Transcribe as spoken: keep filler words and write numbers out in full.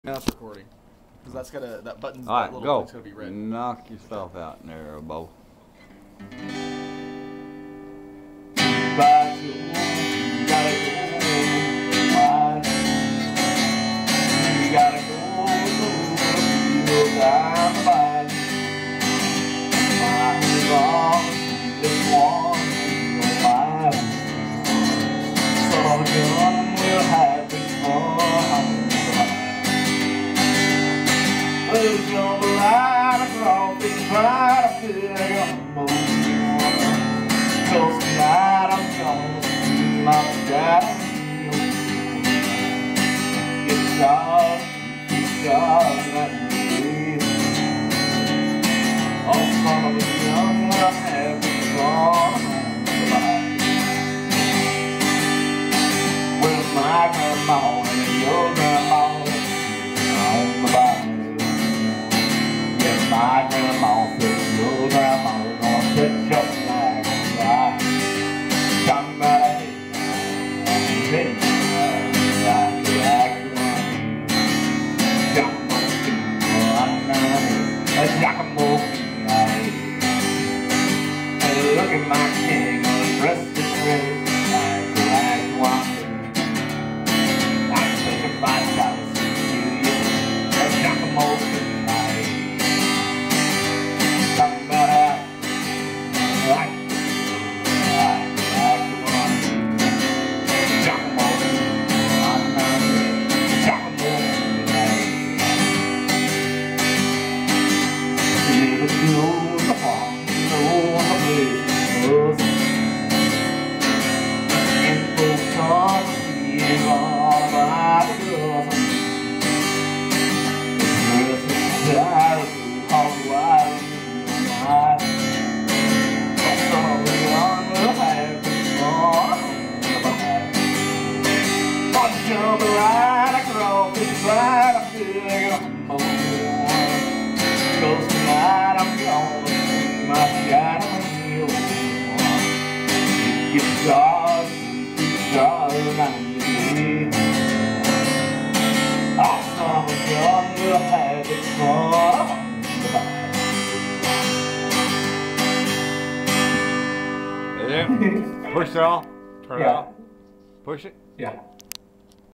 Now it's recording. Because that's gotta, that button's All right, that little go. thing's gonna be red. Knock yourself out in there, Bo. Gotta go, you gotta go, my, you gotta go, go down the line. My long, this one, your mind. So gun will have this one. Well, jambalaya across this pride, I feel like I'm moving. Cause tonight I'm gonna see my dad. It's dark, it's dark like me. Oh, son of a gun, will I have it gone tonight? Well, my grandma and your grandma on the body. Yeah, my grandma said your grandma gonna set your flag on fire. Somebody hit me, I could act one. Jump on me, I'm not a jackamole. And look at my king, dressed in red. I could act one. I'm such a fine palace to you, a jackamole. Jambalaya across this pride, I feel like I'm home. Cause tonight I'm gonna see my shadow. It's dark, it's dark like me. Oh, son of a gun, we'll have it fun. Is it? Push it off. Turn it Yeah. off. Push it. Yeah.